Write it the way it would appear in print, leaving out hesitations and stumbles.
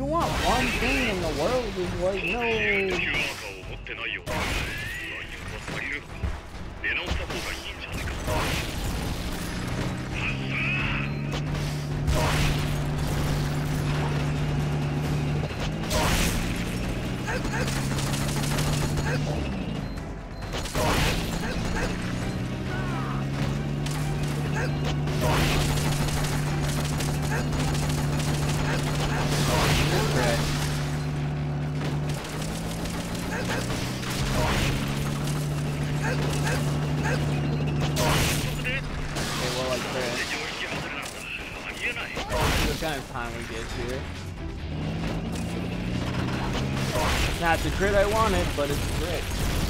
You want one thing in the world is like, no. Kind of time we get here. Not the crit I wanted, but it's a crit.